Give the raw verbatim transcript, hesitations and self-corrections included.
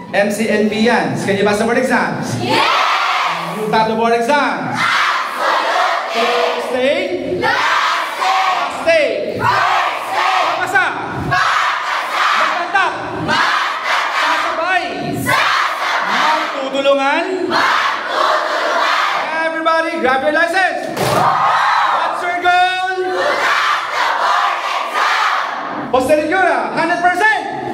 M C N P yan. Can you pass the board exams? Yes! You pass the board exams? Absolutely! Stay? Last day! Stay! First day! Papasa! Papasa! Magtantap! Magtatap! Sasabay! Sasabay! Magtutulungan? Magtutulungan! Everybody, grab your license! What's your goal? To pass the board exam! Posterior, one hundred percent!